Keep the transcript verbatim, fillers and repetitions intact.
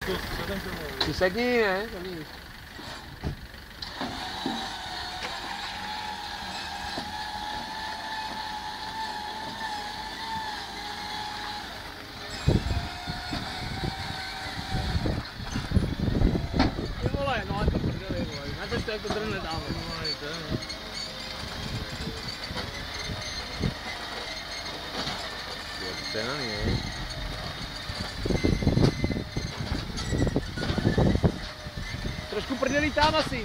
Si sedni, ne? Sedni. Ty vole, no to prdeli, vole. Na to to jako drn nedáme. To je na něj. Trošku prdělí tam asi.